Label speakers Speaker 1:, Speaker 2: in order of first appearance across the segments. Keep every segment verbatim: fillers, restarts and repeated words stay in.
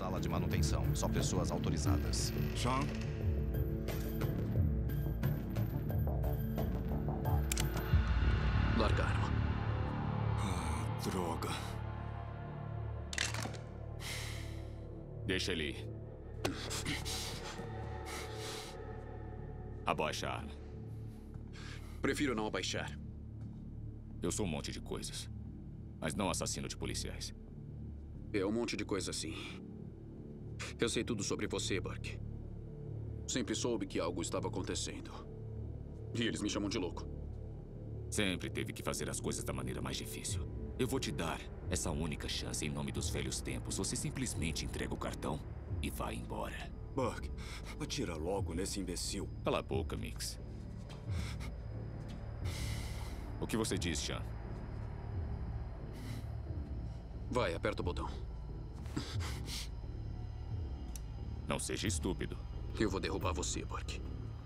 Speaker 1: sala de manutenção. Só pessoas autorizadas.
Speaker 2: Sean?
Speaker 3: Larga a arma.
Speaker 2: Ah, droga.
Speaker 4: Deixa ele ir. Abaixa a arma.
Speaker 3: Prefiro não abaixar.
Speaker 4: Eu sou um monte de coisas, mas não assassino de policiais.
Speaker 3: É um monte de coisa assim. Eu sei tudo sobre você, Burke. Sempre soube que algo estava acontecendo. E eles me chamam de louco.
Speaker 4: Sempre teve que fazer as coisas da maneira mais difícil. Eu vou te dar essa única chance em nome dos velhos tempos. Você simplesmente entrega o cartão e vai embora.
Speaker 2: Burke, atira logo nesse imbecil.
Speaker 4: Cala a boca, Mix. O que você diz, Sean?
Speaker 3: Vai, aperta o botão.
Speaker 4: Não seja estúpido.
Speaker 3: Eu vou derrubar você, Burke.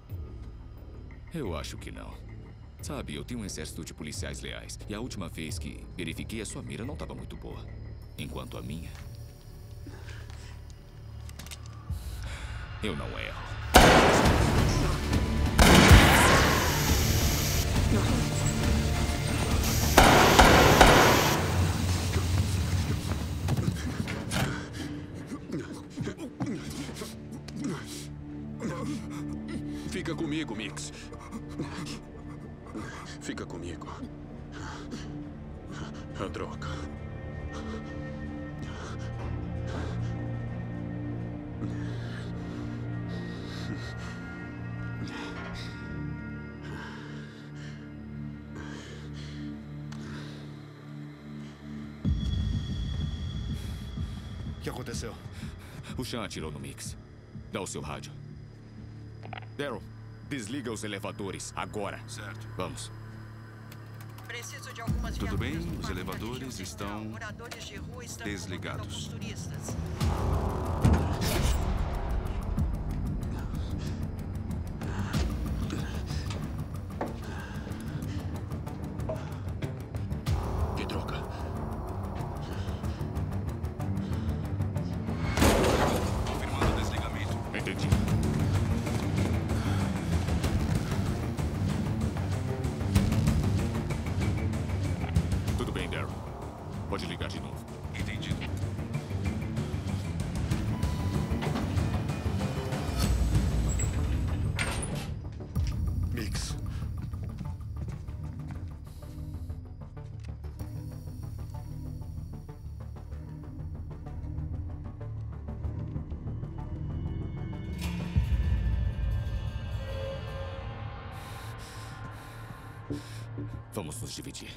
Speaker 4: Eu acho que não. Sabe, eu tenho um exército de policiais leais. E a última vez que verifiquei, a sua mira não estava muito boa. Enquanto a minha... eu não erro.
Speaker 3: Fica comigo, Mix. Fica comigo. A droga.
Speaker 2: O que aconteceu?
Speaker 4: O Sean atirou no Mix. Dá o seu rádio. Daryl, desliga os elevadores, agora.
Speaker 2: Certo.
Speaker 4: Vamos.
Speaker 5: Preciso de algumas
Speaker 2: Tudo bem?
Speaker 5: viaturas no
Speaker 2: Os
Speaker 5: parque da
Speaker 2: elevadores
Speaker 5: região central.
Speaker 2: estão
Speaker 5: Moradores de rua estão
Speaker 2: desligados.
Speaker 5: incomodando alguns turistas.
Speaker 3: Que droga.
Speaker 2: Confirmando o desligamento.
Speaker 4: Entendi. Tudo bem, Daryl. Pode ligar de novo.
Speaker 2: Entendido. Mix.
Speaker 4: Vamos nos dividir.